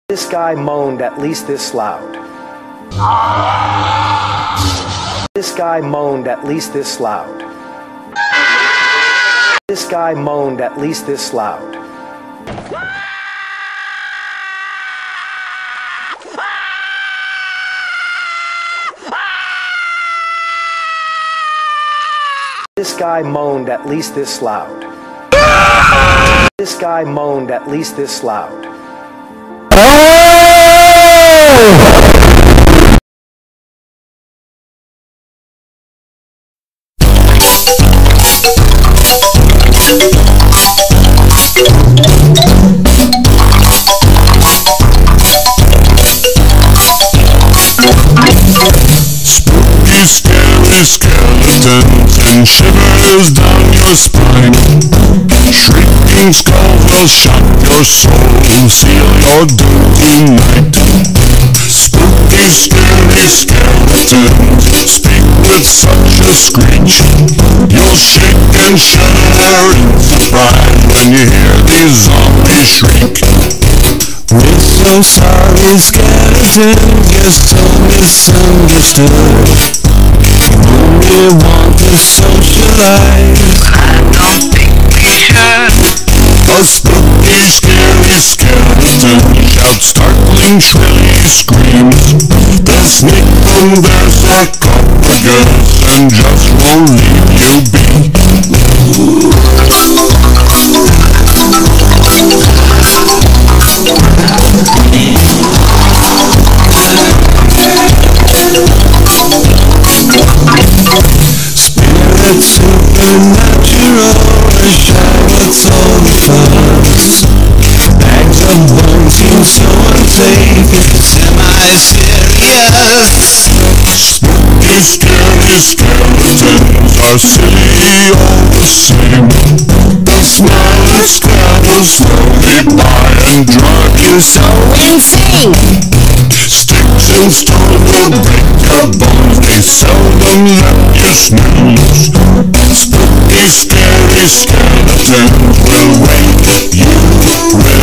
This guy moaned at least this loud. This guy moaned at least this loud. This guy moaned at least this loud. This guy moaned at least this loud. This guy moaned at least this loud. Spooky, scary skeletons and shivers down your spine. Shrieking skulls will shock your soul, seal your doom tonight. Spooky, scary skeletons speak with such a screech. You'll shake and shudder in surprise when you hear these zombies shriek. We're so sorry, skeletons, you're so misunderstood. We only want to socialize, I don't think we should. A spooky, scary skeleton shouts startling, shrilly screams. They'll sneak from their sarcophagus and just won't leave you be. Spirit supernatural, a shower's all the fuss. Bags of bones seem so unsafe, it's semi-serious. Spooky, scary skeletons are silly all the same. They'll smile at scabbles slowly by and drive you so insane. Sticks and stones will break your bones, they seldom let you snooze. Spooky, scary skeletons will wake you with